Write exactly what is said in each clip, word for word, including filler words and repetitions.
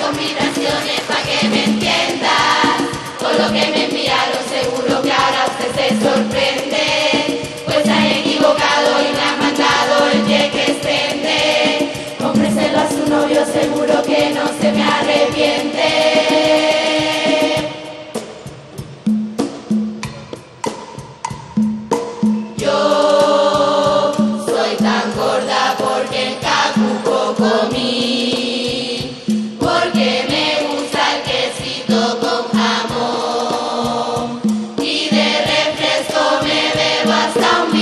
combinaciones pa' que me entiendas. Con lo que me enviaron seguro que ahora usted se sorprende. Pues ha equivocado y me ha mandado el cheque extende. Cómpreselo a su novio, seguro que no se me arrepiente. Yo soy tan gorda porque en Cacuco comí, porque me gusta el quesito con jamón y de refresco me bebo hasta un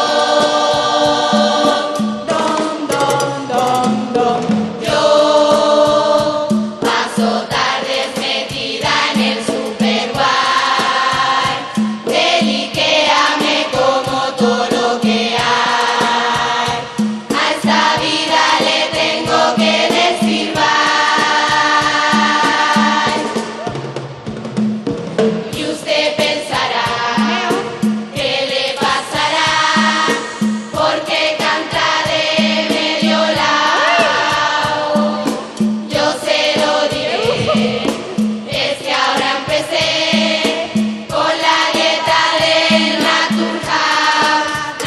bidón. Dom, dom, dom, dom. Yo paso tardes metida en el Superguay. Del Ikea me como todo lo que hay. A esta vida le tengo que decir bye. Y usted pensará, ¿qué le pasará? Porque canta de medio lado. Yo se lo diré, es que ahora empecé con la dieta del Naturhaus,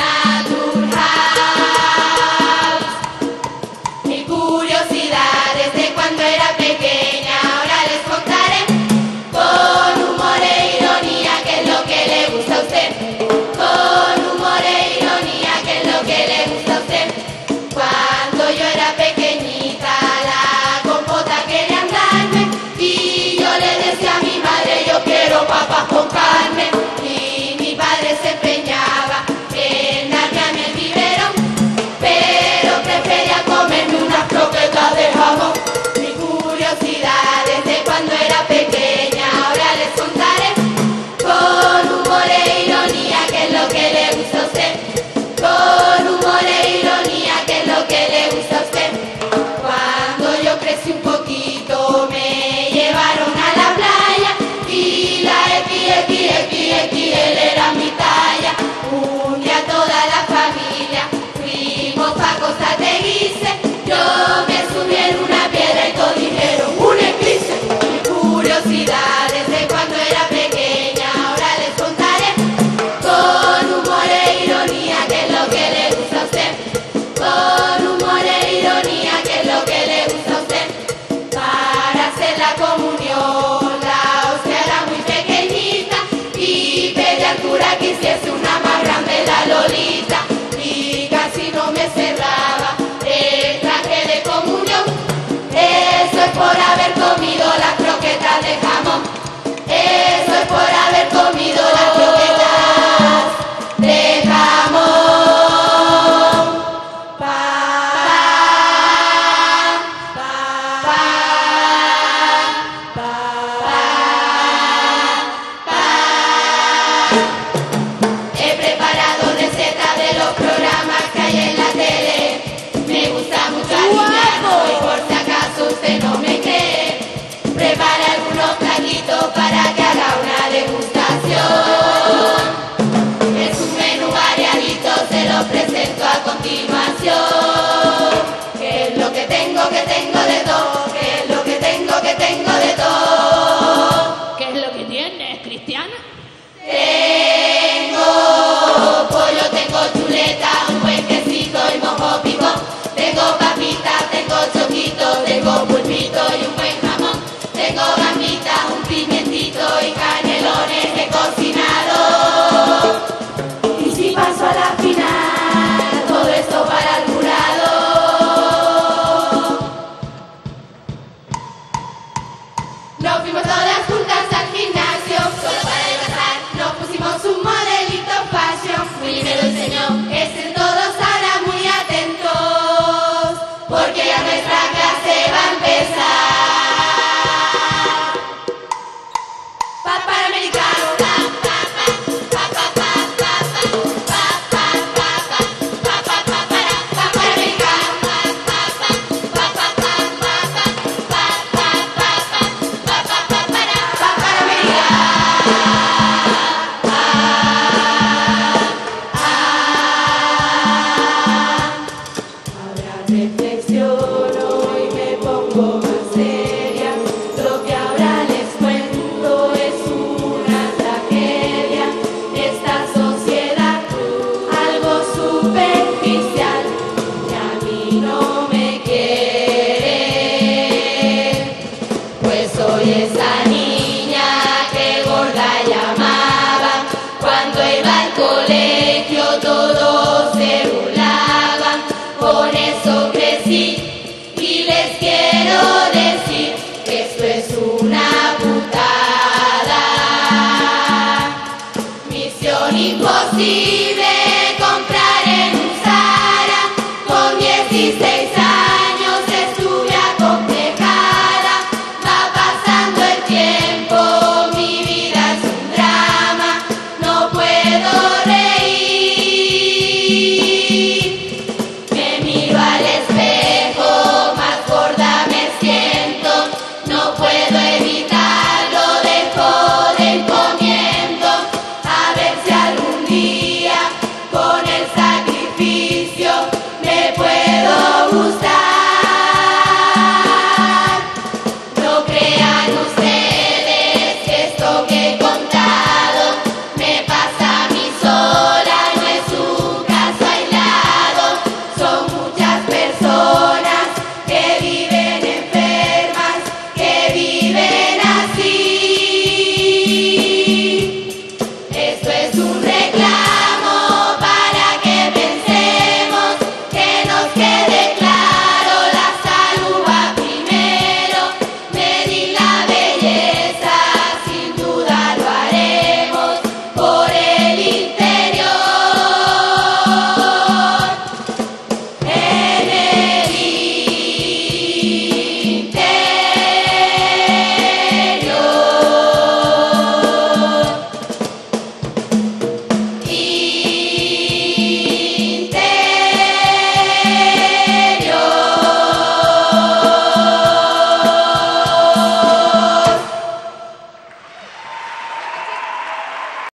Naturhaus. Mi curiosidad desde cuando era pequeña, ahora les contaré con humor e ironía qué es lo que le gusta a usted. Con humor e ironía qué es lo que le gusta a usted. Cuando yo era pequeñita la compota querían darme y yo le decía a mi madre yo quiero papas con carne. Y mi padre se empeñaba en darme a mí el biberón, pero prefería comerme unas croquetas de jamón. Mi curiosidad desde cuando era pequeña, ahora les contaré con humor e ironía qué es lo que le gusta a usted. Con humor e ironía qué es lo que le gusta a usted. Cuando yo crecí un poquito me llevaron a la playa y la equis equis equis equis ele era mi talla. Un día toda la familia fuimos pa' Costa Teguise. Yo me subí en una piedra y todos dijeron un eclipse. Mi curiosidad desde cuando era pequeña, ahora les contaré con humor e ironía qué es lo que le gusta a usted. Con humor e ironía qué es lo que le gusta a usted. Para hacer la comunión la hostia era muy pequeñita y pedí al cura que hiciese una más grande la Lolita y casi no me cerraba el traje de comunión. Eso es por haber comido las croquetas de jamón. Eso es por haber comido las croquetas de jamón. Pa, pa, pa, pa, pa, pa. He preparado recetas de los programas que hay en la tele. Me gusta mucho alinearlo y por si acaso usted no me cree, prepare algunos taquitos para que haga una degustación. Es un menú variadito, se lo presento a continuación. ¿Qué es lo que tengo, que tengo de todo? ¿Qué es lo que tengo, que tengo de todo? ¿Qué es lo que tienes, Cristiana? Tengo pollo, tengo chuleta, un buen quesito y mojo picón. Tengo papitas, tengo choquitos, tengo pulpito y un buen jamón. Tengo gamitas, un pimientito y canelones he cocinado. Y si paso a la final, todo esto para el jurado. Nos fuimos todas juntas al gimnasio, solo para adelgazar. Nos pusimos un modelito fashion, Willy me lo enseñó. Estén todos ahora muy atentos, porque ya nuestra clase va a empezar. Pa para americano, pa pa pa pa pa pa pa pa pa pa pa pa pa para pa para americano, pa pa pa pa pa pa pa pa pa pa pa pa pa pa de San